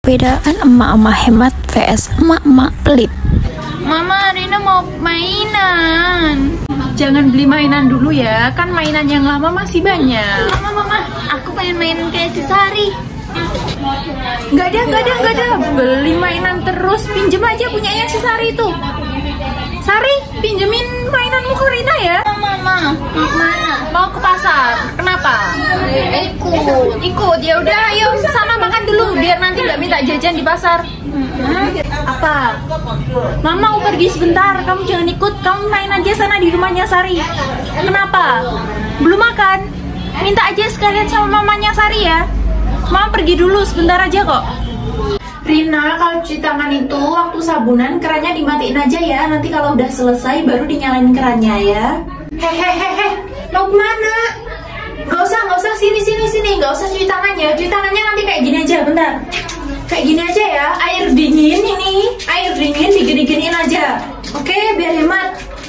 Perbedaan emak-emak hemat vs emak-emak pelit. Mama, Rina mau mainan. Jangan beli mainan dulu ya, kan mainan yang lama masih banyak. Mama, aku pengen mainan kayak si Sari. Gak ada. Beli mainan terus, pinjem aja punyanya si Sari itu. Sari, pinjemin mainanmu ke Rina ya. Mama, mau kemana? Mau ke pasar. Kenapa? Ikut. Ya udah, ayo sana makan dulu biar nanti nggak minta jajan di pasar. Apa? Mama mau pergi sebentar, kamu jangan ikut. Kamu main aja sana di rumahnya Sari. Kenapa? Belum makan? Minta aja sekalian sama mamanya Sari ya. Mama pergi dulu sebentar aja kok. Rina, kalau cuci tangan itu waktu sabunan kerannya dimatiin aja ya. Nanti kalau udah selesai baru dinyalain kerannya ya. Hehehe, mau kemana? Gak usah, sini. Gak usah cuci tangannya. Cuci tangannya nanti kayak gini aja, bentar. Kayak gini aja ya, air dingin digini-giniin aja. Oke, biar hemat.